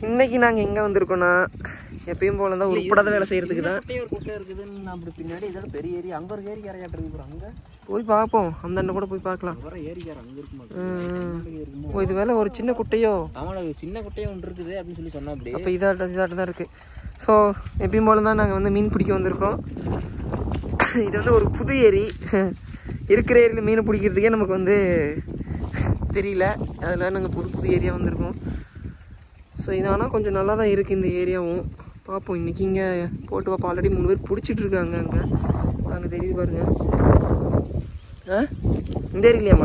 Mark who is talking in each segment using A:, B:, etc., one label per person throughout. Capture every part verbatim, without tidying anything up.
A: இன்னைக்கு நாங்கள் எங்கே வந்திருக்கோன்னா எப்பயும் போல தான் உருப்படாத வேலை செய்யறதுக்கு தான்.
B: ஒரு குட்டை இருக்குதுன்னு அப்படி பின்னாடி இதோட பெரிய ஏரி அங்கே ஒரு ஏரி கரையாட்டு இருக்கு. அங்கே
A: போய் பார்ப்போம், அந்த அண்ணன் கூட போய் பார்க்கலாம்.
B: ஏரிக்கார அங்கே இருக்கு மாட்டோம்.
A: ஓ இது வேலை ஒரு சின்ன குட்டையோ?
B: அவனுக்கு சின்ன குட்டையோ ஒன்று இருக்குது அப்படின்னு சொல்லி சொன்னா. அப்படி
A: அப்போ இதாட்ட இதாட்ட தான் இருக்குது. ஸோ எப்பயும் போல தான் நாங்கள் வந்து மீன் பிடிக்க வந்திருக்கோம். இது வந்து ஒரு புது ஏரி. இருக்கிற ஏரியில் மீனை பிடிக்கிறதுக்கே நமக்கு வந்து தெரியல. அதில் நாங்கள் புது புது ஏரியா வந்திருக்கோம். ஸோ இது ஆனால் கொஞ்சம் நல்லா தான் இருக்குது இந்த ஏரியாவும். பார்ப்போம் இன்றைக்கி இங்கே போட்டு பார்ப்போம். ஆல்ரெடி மூணு பேர் பிடிச்சிட்டு இருக்காங்க அங்கே. அங்கே தெரியுது பாருங்க. ஆ இந்த ஏரியிலையாம்மா?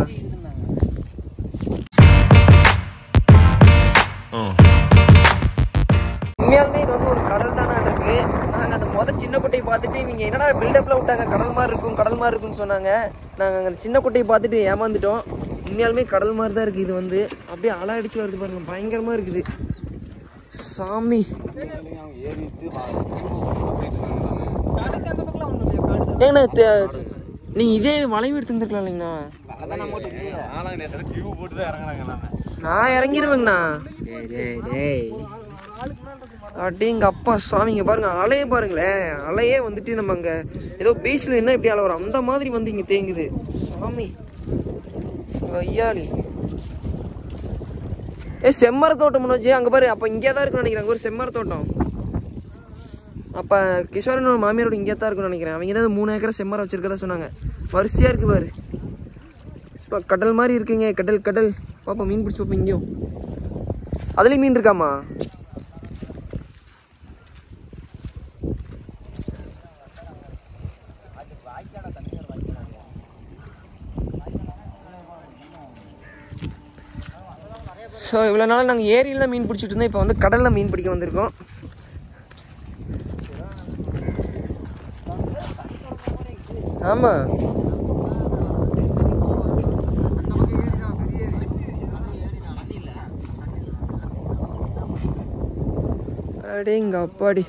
A: உண்மையாலுமே இது வந்து ஒரு கடல் தானே இருக்கு. நாங்கள் அந்த மொதல் சின்ன குட்டையை பார்த்துட்டு இவங்க என்னடா பில்டப்பில் விட்டாங்க, கடல் மாதிரி இருக்கும் கடல் மாதிரி இருக்குன்னு சொன்னாங்க. நாங்கள் அங்கே சின்ன குட்டையை பார்த்துட்டு ஏமாந்துட்டோம். உண்மையாலுமே கடல் மாதிரி தான் இருக்குது. இது வந்து அப்படியே அலை அடிச்சு வருது பாருங்க, பயங்கரமாக இருக்குது சாமி. ஏங்கண்ணா நீங்க இதே வளைவு எடுத்து இருந்துருக்கலாம் இல்லைங்கண்ணா. நான் இறங்கிடுவேங்கண்ணா. அப்படிங்க அப்பா சாமிங்க பாருங்க, அலையே பாருங்களேன். அலையே வந்துட்டு நம்ம அங்க ஏதோ பீச்ல என்ன இப்படி அலை வரும் அந்த மாதிரி வந்து இங்க தேங்குது சாமி. ஐயாளி ஏ செம்மர தோட்டம் முன்னாச்சு அங்கே பாரு. அப்போ இங்கே தான் இருக்குன்னு நினைக்கிறேன். அங்கே ஒரு செம்மர தோட்டம். அப்போ கிஷோரனோட மாமியாரோட இங்கே தான் இருக்குன்னு நினைக்கிறேன். அவங்க ஏதாவது மூணு ஏக்கரை செம்மரம் வச்சிருக்கதா சொன்னாங்க. வரிசையாக இருக்குது பாரு. கடல் மாதிரி இருக்குங்க. கடல் கடல் பாப்பா மீன் பிடிச்சி பார்ப்போம். இங்கேயும் அதுலேயும் மீன் இருக்காமா? ஸோ இவ்வளோ நாள் நாங்கள் ஏரியில் தான் மீன் பிடிச்சிட்டு இருந்தோம். இப்போ வந்து கடலில் மீன் பிடிக்க வந்திருக்கோம். ஆமாம் அடேங்க அப்பாடி.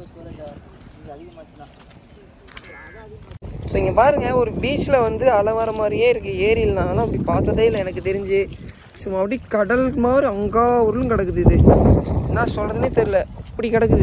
A: ஸோ இங்கே பாருங்கள், ஒரு பீச்சில் வந்து அலை வர மாதிரியே இருக்குது. ஏரியில் நானும் அப்படி பார்த்ததே இல்லை எனக்கு தெரிஞ்சு. சும்மா அப்படி கடல் மாதிரி அங்கா உருளும் கிடக்குது. இது என்ன சொல்கிறதுனே தெரில, அப்படி கிடக்குது.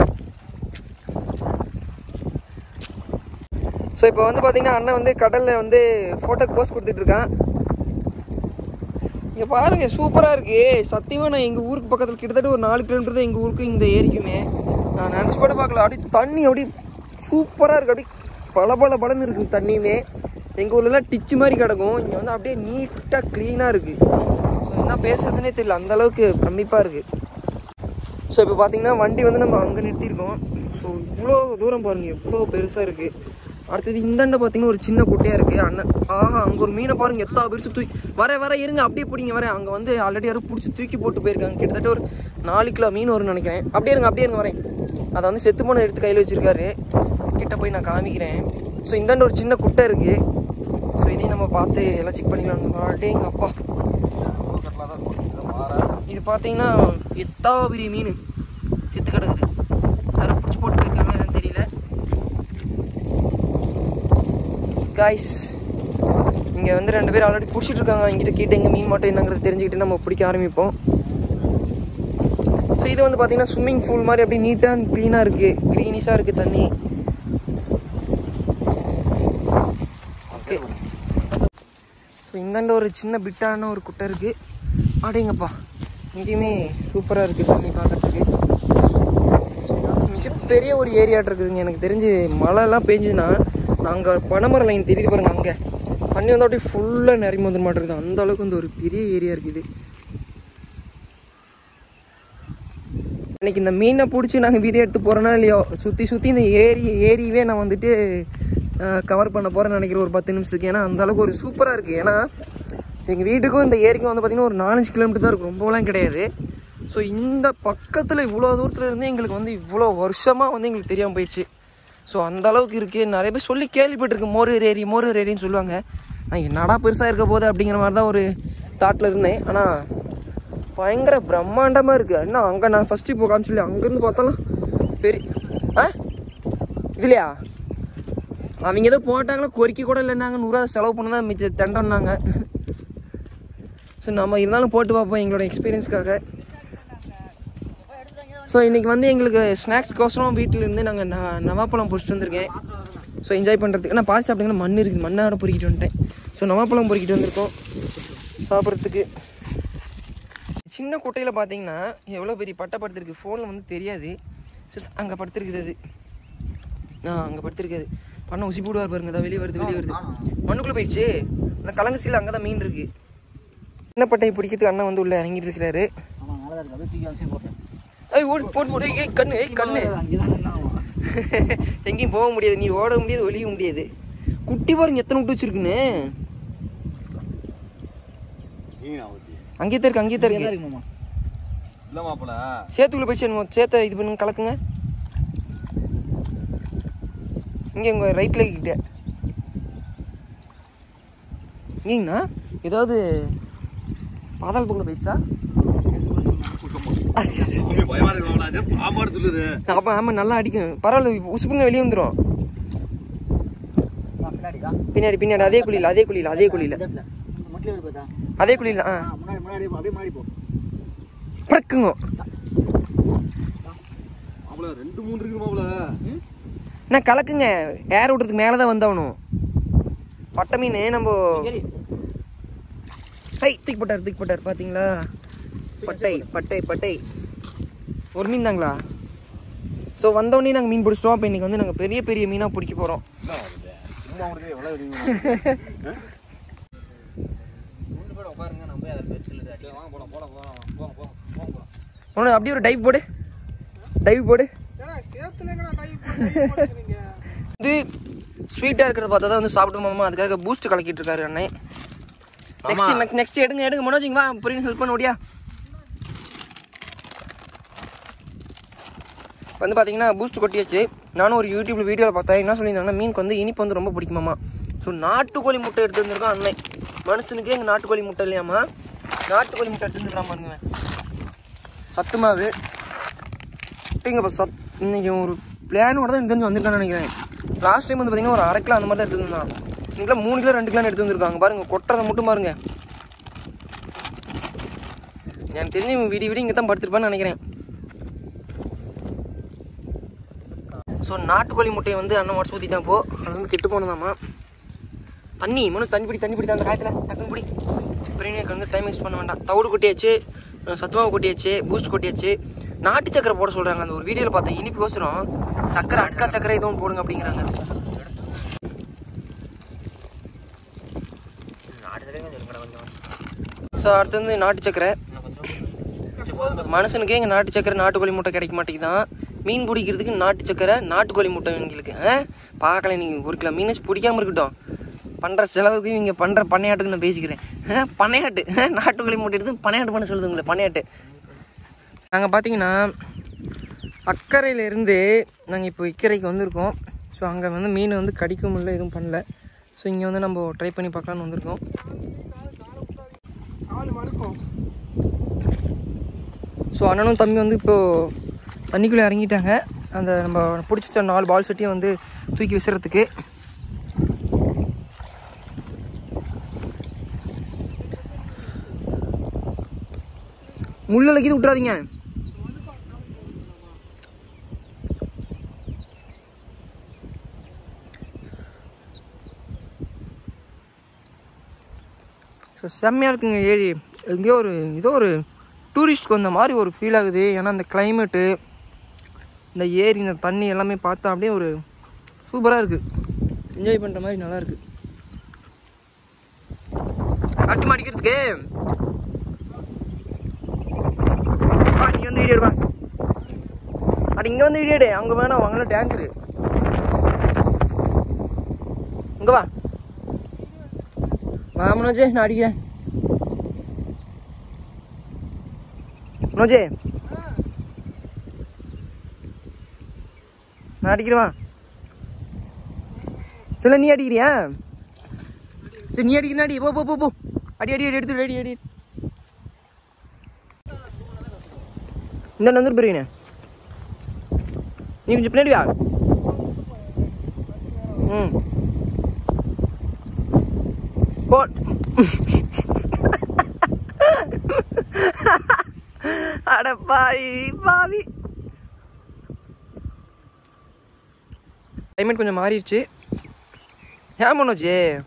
A: ஸோ இப்போ வந்து பார்த்தீங்கன்னா அண்ணன் வந்து கடலில் வந்து ஃபோட்டோக்கு போஸ்ட் கொடுத்துட்ருக்கான். இங்கே பாருங்கள் சூப்பராக இருக்குது. சத்தியமாக நான் எங்கள் ஊருக்கு பக்கத்தில் கிட்டத்தட்ட ஒரு நாலு கிலோமீட்டர் தான் எங்கள் ஊருக்கு இந்த ஏரிக்குமே. நான் நினச்சி கூட பார்க்கல. அப்படி தண்ணி அப்படி சூப்பராக இருக்குது. அப்படி பல பல பலன்னு இருக்குது தண்ணியுமே. எங்கள் ஊர்லலாம் டிச்சு மாதிரி கிடக்கும். இங்கே வந்து அப்படியே நீட்டாக க்ளீனாக இருக்குது. ஸோ என்ன பேசுறதுனே தெரியல, அந்தளவுக்கு பிரமிப்பாக இருக்குது. ஸோ இப்போ பார்த்தீங்கன்னா வண்டி வந்து நம்ம அங்கே நிறுத்தியிருக்கோம். ஸோ இவ்வளோ தூரம் பாருங்கள், எவ்வளோ பெருசாக இருக்குது. அடுத்தது இந்தாண்ட பார்த்தீங்கன்னா ஒரு சின்ன குட்டையாக இருக்குது. அண்ணன் ஆஹா அங்கே ஒரு மீனை பாருங்கள், எத்தா பெருசு தூக்கி வர வர இருங்க அப்படியே பிடிங்க வரேன். அங்கே வந்து ஆல்ரெடி யாரும் பிடிச்சி தூக்கி போட்டு போயிருக்காங்க. கிட்டத்தட்ட ஒரு நாலு கிலோ மீன் வரும்னு நினைக்கிறேன். அப்படியே இருங்க அப்படியே இருங்க வரேன். அதை வந்து செத்து போன எடுத்து கையில் வச்சுருக்காரு. கிட்ட போய் நான் காமிக்கிறேன். ஸோ இந்தாண்ட ஒரு சின்ன குட்டை இருக்குது. ஸோ இதையும் நம்ம பார்த்து எல்லாம் செக் பண்ணிக்கலாம். அப்படியே எங்கள் அப்பா இது பார்த்தீங்கன்னா எத்தா பெரிய மீன் செத்து கிடக்குது. யாரும் பிடிச்சி போட்டு போயிருக்காங்க என்னன்னு தெரியல. காய்ஸ் இங்கே வந்து ரெண்டு பேர் ஆல்ரெடி பிடிச்சிட்டு இருக்காங்க. எங்கிட்ட கேட்டு எங்கள் மீன் மட்டும் என்னங்கிறது தெரிஞ்சுக்கிட்டு நம்ம பிடிக்க ஆரம்பிப்போம். ஸோ இது வந்து பார்த்தீங்கன்னா ஸ்விம்மிங் பூல் மாதிரி அப்படி நீட்டாக அண்ட் க்ளீனாக இருக்குது. க்ரீனிஷாக இருக்குது தண்ணி. ஓகே ஸோ இந்தாண்ட ஒரு சின்ன பிட்டான ஒரு குட்டை இருக்குது. அப்படிங்கப்பா இங்கேயுமே சூப்பராக இருக்குது தண்ணி பார்க்குறதுக்கு. மிகப்பெரிய ஒரு ஏரியாட்டு இருக்குதுங்க. எனக்கு தெரிஞ்சு மழைலாம் பெஞ்சுதுன்னா நாங்கள் பனைமரம் லைன் தெரியுது பாருங்கள், அங்கே தண்ணி வந்து அப்படியே ஃபுல்லாக நிரம்பி வந்துட மாட்டேங்குது. அந்த அளவுக்கு வந்து ஒரு பெரிய ஏரியா இருக்குது. இன்றைக்கி இந்த மீனை பிடிச்சி நாங்கள் வீடியோ எடுத்து போகிறோன்னா இல்லையோ, சுற்றி சுற்றி இந்த ஏரி ஏரியவே நான் வந்துட்டு கவர் பண்ண போகிறேன்னு நினைக்கிறேன் ஒரு பத்து நிமிஷத்துக்கு. ஏன்னா அந்தளவுக்கு ஒரு சூப்பராக இருக்குது. ஏன்னா எங்கள் வீட்டுக்கும் இந்த ஏரிக்கும் வந்து பார்த்திங்கன்னா ஒரு நாலஞ்சு கிலோமீட்டர் தான் இருக்கும், ரொம்பலாம் கிடையாது. ஸோ இந்த பக்கத்தில் இவ்வளோ தூரத்தில் இருந்து எங்களுக்கு வந்து இவ்வளோ வருஷமாக வந்து எங்களுக்கு தெரியாமல் போயிடுச்சு. ஸோ அந்தளவுக்கு இருக்குது. நிறைய பேர் சொல்லி கேள்விப்பட்டிருக்கு மோரூர் ஏரி மோரூர் ஏரின்னு சொல்லுவாங்க. நான் என்னடா பெருசாக இருக்க போகுது அப்படிங்கிற மாதிரி தான் ஒரு தாட்டில் இருந்தேன். ஆனால் பயங்கர பிரம்மாண்டமாக இருக்குது. என்ன அங்கே நான் ஃபஸ்ட்டு இப்போ காமிச்சு அங்கேருந்து பார்த்தாலும் பெரிய ஆ இதுலையா அவங்க ஏதோ போட்டாங்களா கொறிக்க கூட இல்லைன்னாங்க. நூறுரூவா செலவு பண்ண தான் மிச்ச தண்டோன்னாங்க. ஸோ நம்ம இருந்தாலும் போட்டு பார்ப்போம் எங்களோட எக்ஸ்பீரியன்ஸ்க்காக. ஸோ இன்றைக்கி வந்து எங்களுக்கு ஸ்நாக்ஸ்க்கோசரம் வீட்டிலேருந்து நாங்கள் ந நவாப்பழம் பொறிச்சிட்டு வந்திருக்கேன். ஸோ என்ஜாய் பண்ணுறதுக்கு நான் பார்த்து சாப்பிட்டீங்கன்னா மண் இருக்குது, மண்ணாட பொறிக்கிட்டு வந்துட்டேன். ஸோ நவாப்பழம் பொறிக்கிட்டு வந்திருக்கோம் சாப்பிட்றதுக்கு. சின்ன குட்டையில் பார்த்தீங்கன்னா எவ்வளோ பெரிய பட்டை படுத்துருக்கு, ஃபோனில் வந்து தெரியாது. ஸோ அங்கே படுத்துருக்குது அது, ஆ அங்கே படுத்துருக்காது. பண்ண உசி போடுவார் பாருங்க, அதான் வெளியே வருது வெளியே வருது மண்ணுக்குள்ளே போயிடுச்சு. அந்த கலங்கசியில் அங்கே தான் மீன் இருக்குது. சின்ன பட்டையை பிடிக்கிறதுக்கு அண்ணன் வந்து உள்ளே இறங்கிட்டு இருக்கிறாரு. ஏய் ஓடி போட்டு போடு, ஏய் கண்ணு ஏய் கண்ணு எங்கேயும் போக முடியாது, நீ ஓட முடியாது ஒழிய முடியாது. குட்டி பாருங்க எத்தனை விட்டு வச்சிருக்குன்னு. அங்கேயே தான் இருக்கு, அங்கேயே தான் இருக்கு. சேத்துக்குள்ள போயிடுச்சு, சேத்தை இது பண்ணுங்க கலக்குங்க. இங்கே உங்கள் ரைட்டில் கிட்ட இங்கேங்கண்ணா ஏதாவது பாதாளத்துக்குள்ள போயிடுச்சா? அப்போ ஆமாம் நல்லா அடிக்கும், பரவாயில்ல உசுப்புங்க வெளியே வந்துடும். பின்னாடி பின்னாடி அதே குழியில் அதே குழியில் அதே குழியில் அதே குழியில் ஆ பறக்குங்க.
B: ரெண்டு மூணு இருக்கு மாப்பிள,
A: நான் கலக்குங்க, ஏர் விட்டுறதுக்கு மேலே தான் வந்தாகணும். பட்டை மீன் நம்ம ஹை தூக்கி போட்டார் தூக்கி போட்டார் பார்த்தீங்களா? பட்டை பட்டை பட்டை ஒரு மீன் தாங்களா? ஸோ வந்தோடனே நாங்கள் மீன் பிடிச்சிட்டோம். அப்போ இன்றைக்கி வந்து நாங்கள் பெரிய பெரிய மீனாக பிடிக்க போகிறோம். அப்படியே ஒரு டைவ் போடு, டைவ் போடு. இது ஸ்வீட்டாக இருக்கிறத பார்த்தா தான் வந்து சாப்பிடுவோமா, அதுக்காக பூஸ்ட் கலக்கிட்டு இருக்காரு அண்ணன். நெக்ஸ்ட் நெக்ஸ்ட் எடுங்க எடுங்க மனோஜிங்க வா, புரியுங்க ஹெல்ப் பண்ண முடியா? வந்து பார்த்தீங்கன்னா பூஸ்ட் கொட்டியாச்சு. நானும் ஒரு யூடியூப்ல வீடியோவில் பார்த்தேன், என்ன சொல்லியிருந்தாங்கன்னா மீனுக்கு வந்து இனிப்பு வந்து ரொம்ப பிடிக்குமாம்மா. ஸோ நாட்டுக்கோழி முட்டை எடுத்து வந்துருக்கோம் அண்ணன். மனுஷனுக்கே எங்கள் நாட்டுக்கோழி முட்டை இல்லையாம்மா, நாட்டுக்கோழி முட்டை எடுத்து வந்துருக்கலாம் பாருங்க. சத்து மாவு இப்போ சத் இன்னைக்கு ஒரு பிளானோட தான் தெரிஞ்சு வந்திருக்கான்னு நினைக்கிறேன். லாஸ்ட் டைம் வந்து பார்த்தீங்கன்னா ஒரு அரை கிலோ அந்த மாதிரி தான் எடுத்து வந்தான். இன்னைக்கு மூணு கிலோ ரெண்டு கிலோ எடுத்து வந்திருக்காங்க பாருங்க. கொட்டுறதை மட்டும் பாருங்க. எனக்கு தெரிஞ்சு விடி விடி இங்கே தான் படுத்துருப்பான்னு நினைக்கிறேன். ஸோ நாட்டுக்கோழி முட்டையை வந்து அண்ணன் மாட்டு ஊற்றிட்டான். போ அது வந்து கெட்டு போனதாம்மா. தண்ணி மனு தண்ணி பிடி தண்ணி பிடி அந்த காயத்தில் டக்குன்னு பிடி. அப்புறம் எனக்கு வந்து டைம் வேஸ்ட் பண்ண வேண்டாம். தவிடு கொட்டியாச்சு, சத்துமாவு கொட்டியாச்சு, பூஸ்ட் கொட்டியாச்சு. நாட்டு சக்கரை போட சொல்கிறாங்க. அந்த ஒரு வீடியோவில் பார்த்தேன், இனிப்புக்கோசரம் சக்கரை அஸ்கா சக்கரை எதுவும் போடுங்க அப்படிங்கிறாங்க. ஸோ அடுத்து வந்து நாட்டு சக்கரை. மனுஷனுக்கே இங்கே நாட்டு சக்கரை நாட்டுக்கோழி முட்டை கிடைக்க மாட்டேங்குதான். மீன் பிடிக்கிறதுக்கு நாட்டு சக்கரை நாட்டுக்கோழி முட்டை எங்களுக்கு பார்க்கல. நீங்கள் ஒரு கிலோ மீன் பிடிக்காமல் இருக்கட்டும், பண்ணுற செலவுக்கு இங்கே பண்ணுற பண்ணையாட்டுக்கு நான் பேசிக்கிறேன். பண்ணையாட்டு நாட்டுக்கோழி முட்டை எடுத்து பண்ணையாட்டு பண்ண சொல்லுது உங்களை பண்ணையாட்டு. நாங்கள் பார்த்தீங்கன்னா அக்கறையிலேருந்து நாங்கள் இப்போ இக்கரைக்கு வந்திருக்கோம். ஸோ அங்கே வந்து மீன் வந்து கடிக்க முடியல, எதுவும் பண்ணல. ஸோ இங்கே வந்து நம்ம ட்ரை பண்ணி பார்க்கலான்னு வந்திருக்கோம். ஸோ அண்ணனும் தம்பி வந்து இப்போது தண்ணிக்குள்ளே இறங்கிட்டாங்க. அந்த நம்ம பிடிச்ச நாலு பால் செட்டியும் வந்து தூக்கி விசுறதுக்கு. முள்ளில் கீது விட்டுறாதீங்க. ஸோ செம்மையாக இருக்குங்க ஏரி. எங்கேயோ ஒரு ஏதோ ஒரு டூரிஸ்ட்க்கு வந்த மாதிரி ஒரு ஃபீல் ஆகுது. ஏன்னா அந்த கிளைமேட்டு, இந்த ஏரி, இந்த தண்ணி எல்லாமே பார்த்தா அப்படியே ஒரு சூப்பராக இருக்குது. என்ஜாய் பண்ணுற மாதிரி நல்லா இருக்குது. அட்டி மாட்டிக்கிறதுக்கு நீ வந்து வீடியோ எடுப்பா. அடி இங்கே வந்து வீடியோ எடு. அங்கே வேணாம், அங்கெல்லாம் டேஞ்சரு. இங்கே வா வா மனோஜே, நான் அடிக்கிறேன். மனோஜே நான் அடிக்கிறவா? சொல்ல நீ அடிக்கிறியா? சரி நீ அடிக்கிறா அடி. போ போ போ போ அடி அடி அடி எடுத்து அடி அடி. இந்த வந்துட்டு போயிருக்கீங்க நீ கொஞ்சம் பின்னாடி வா. ம் போ. அட அட பாவி பாவி. கிளைமேட் கொஞ்சம் மாறிடுச்சு. ஏன் மனோஜ்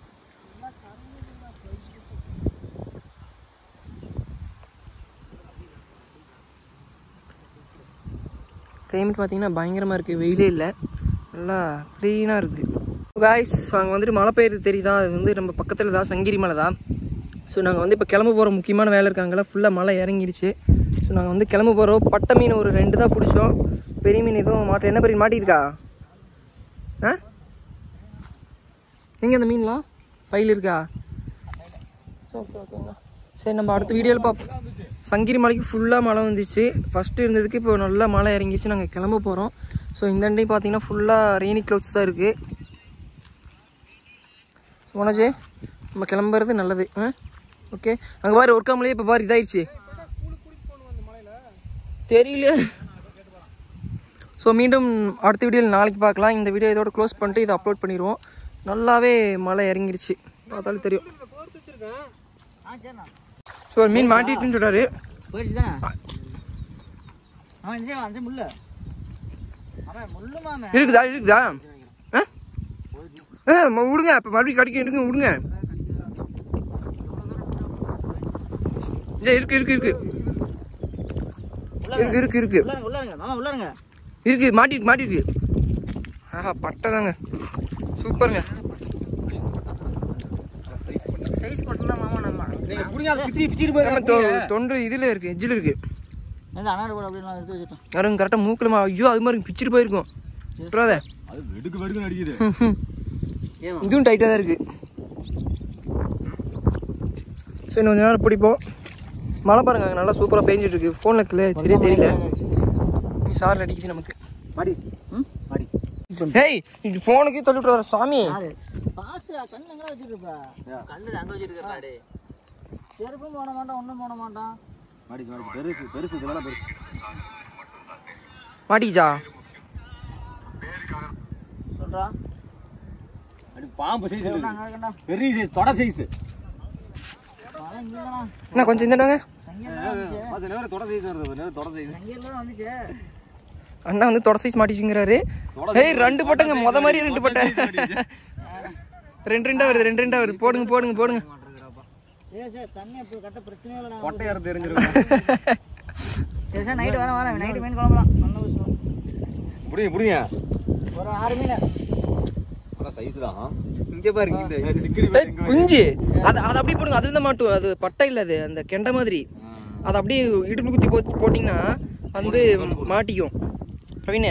A: கிளைமேட் பார்த்தீங்கன்னா பயங்கரமாக இருக்குது. வெயிலே இல்லை, நல்லா க்ளீனாக இருக்குது. காய்ஸ் அங்கே வந்துட்டு மழை பெய்யுறது தெரியுதா? அது வந்து நம்ம பக்கத்தில் தான் சங்கிரி மலை தான். ஸோ நாங்கள் வந்து இப்போ கிளம்ப போகிறோம். முக்கியமான வேலை இருக்காங்களா, ஃபுல்லாக மழை இறங்கிடுச்சு. ஸோ நாங்கள் வந்து கிளம்ப போகிறோம். பட்டை மீன் ஒரு ரெண்டு தான் பிடிச்சோம். பெரிய மீன் எதுவும் மாட்ட. என்ன பெரிய மாட்டியிருக்கா? ஆ எங்கே அந்த மீன்லாம் பையில் இருக்கா? ஓகே ஓகேங்களா. சரி, நம்ம அடுத்த வீடியோவில் பார்ப்போம். சங்கிரி மலைக்கு ஃபுல்லாக மழை வந்துச்சு. ஃபஸ்ட்டு இருந்ததுக்கு இப்போ நல்லா மழை இறங்கிச்சு. நாங்கள் கிளம்ப போகிறோம். ஸோ இந்த அண்டையும் பார்த்தீங்கன்னா ஃபுல்லாக ரெய்னி க்ளவுட்ஸ் தான் இருக்குது. ஸோ மனோஜே நம்ம கிளம்புறது நல்லது. ஆ ஓகே. அங்கே பாரு ஒர்க்காமலே இப்போ பாரு இதாகிடுச்சு தெரியல. ஸோ மீண்டும் அடுத்த வீடியோவில் நாளைக்கு பார்க்கலாம். இந்த வீடியோ இதோட க்ளோஸ் பண்ணிட்டு இதை அப்லோட் பண்ணிடுவோம். நல்லாவே மழை இறங்கிடுச்சு, பார்த்தாலும் தெரியும். ஸோ மீன் மாட்டிட்டுன்னு சொல்கிறாரு. இருக்குதா இருக்குதா? ஆ விடுங்க, இப்போ மறுபடியும் கடிக்க எடுங்க விடுங்க. இருக்கு இருக்கு இருக்கு இருக்கு இருக்கு இருக்கு இருக்கு மாட்டிருக்கு மாட்டிருக்கு. ஆஹா பட்டை தாங்க, சூப்பருங்க. தொண்டு இதுல இருக்கு, எஜ்ஜில் இருக்கு. கரெக்டா மூக்குல. ஐயோ அது மாதிரி பிச்சுட்டு போயிருக்கும். இதுவும் டைட்டா தான் இருக்கு. சரி கொஞ்ச நேரம் பிடிப்போம். மழை பாருங்க நல்லா சூப்பராக பெஞ்சிட்டு இருக்கு. ஃபோனில் கிளே சரியே தெரியல. சாரில் அடிக்குது நமக்கு. ஏய் இது ஃபோனுக்கே தொல்லிட்டு வர சாமி. மாட்டிக்கிச்சா?
B: பாம்பு சைஸ், பெரிய சைஸ், தொட சைஸ்.
A: என்ன கொஞ்சம் இந்தாங்க. அண்ணா வந்து தொட சைஸ் மாட்டிச்சுங்கிறாரு. ஏய் ரெண்டு பட்டைங்க, முத மாதிரி ரெண்டு பட்டை. ரெண்டு ரெண்டா வருது, ரெண்டு ரெண்டா வருது. போடுங்க போடுங்க போடுங்க. குஞ்சு அது அது அப்படியே போடுங்க. அதுல தான் மாட்டும். அது பட்டை இல்ல, அது அந்த கெண்டை மாதிரி. அது அப்படியே இடுப்பு குத்தி போ போட்டிங்கன்னா வந்து மாட்டிக்கும். பிரவீனே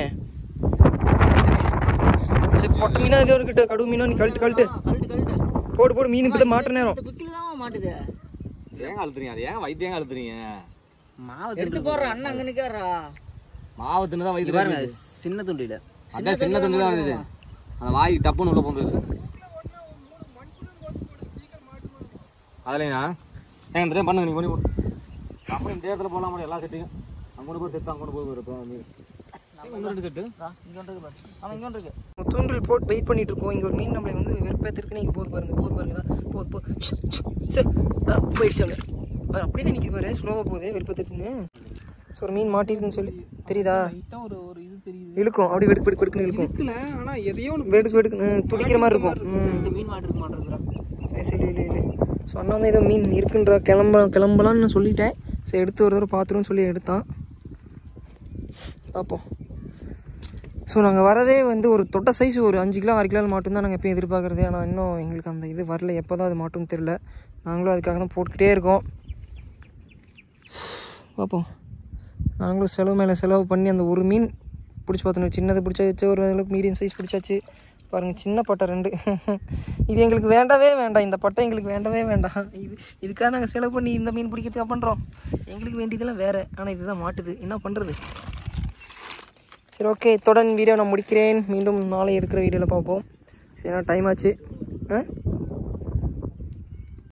A: சரி, பொட்டை மீனா இதோ இருக்கட்டு, கடுவு மீனோ நீ கழட்டு கழட்டு போடு போடு. மீன் இப்பதான் மாட்டுற நேரம்.
B: ஏங்க அழுத்துறீங்க? அது ஏன் வயிற்று ஏங்க அழுத்துறீங்க?
C: மாவு எடுத்து போடுற அண்ணன் அங்க நிக்காரா.
B: மாவு தின்னு தான் வயிற்று பாருங்க.
C: சின்ன துண்டில
B: அதான் சின்ன துண்டு தான் வருது. அந்த வாய் டப்புன்னு உள்ள போந்துருக்கு. அதுலண்ணா ஏங்க இந்த டைம் பண்ணுங்க. நீங்க பண்ணி போடு. அப்போ இந்த இடத்துல போகலாம் முடியும் எல்லா செட்டையும். அங்கே போய் செத்து அங்கே போய் போயிருப்போம்.
A: தூண்டில் போட்டு வெயிட் பண்ணிட்டு இருக்கோம். இங்கே ஒரு மீன் நம்மளை வந்து வெறுப்பேற்றுக்கு நீங்கள் போது பாருங்க போது பாருங்க தான் போது போ சரி போயிடுச்சாங்க. அப்படியே நிற்கிது பாரு, ஸ்லோவாக போகுது வெறுப்பேற்றுன்னு. ஸோ ஒரு மீன் மாட்டிருக்குன்னு சொல்லி தெரியுதா?
C: ஒரு ஒரு இது தெரியுது,
A: இழுக்கும் அப்படி வெடுக்கு வெடுக்கு வெடுக்குன்னு இழுக்கும். ஆனால் எதையோ வெடுக்கு வெடுக்குன்னு துடிக்கிற மாதிரி இருக்கும்.
C: மீன் மாட்டிருக்க மாட்டேங்கிறா.
A: சரி சரி இல்லை இல்லை. ஸோ அண்ணா வந்து ஏதோ மீன் இருக்குன்றா, கிளம்ப கிளம்பலான்னு நான் சொல்லிட்டேன். சரி எடுத்து ஒரு தடவை பார்த்துருன்னு சொல்லி எடுத்தான். பார்ப்போம். ஸோ நாங்கள் வரதே வந்து ஒரு தொட்டை சைஸ் ஒரு அஞ்சு கிலோ ஆறு கிலோ மாட்டும் தான் நாங்கள் எப்பயும் எதிர்பார்க்குறது. ஆனால் இன்னும் எங்களுக்கு அந்த இது வரல. எப்போ தான் அது மாட்டும்னு தெரில. நாங்களும் அதுக்காக தான் போட்டுக்கிட்டே இருக்கோம். பார்ப்போம். நாங்களும் செலவு மேலே செலவு பண்ணி அந்த ஒரு மீன் பிடிச்சி பார்த்தோம். சின்னது பிடிச்சாச்சு, ஒரு அளவுக்கு மீடியம் சைஸ் பிடிச்சாச்சு. பாருங்கள் சின்ன பட்டை ரெண்டு. இது எங்களுக்கு வேண்டவே வேண்டாம். இந்த பட்டை எங்களுக்கு வேண்டவே வேண்டாம். இது இதுக்காக நாங்கள் செலவு பண்ணி இந்த மீன் பிடிக்கிறதுக்காக பண்ணுறோம். எங்களுக்கு வேண்டியதெல்லாம் வேறு, ஆனால் இதுதான் மாட்டுது. என்ன பண்ணுறது? சரி ஓகே, இத்துடன் வீடியோ நான் முடிக்கிறேன். மீண்டும் நாளை எடுக்கிற வீடியோவில் பார்ப்போம். சரி டைம் ஆச்சு. ஆ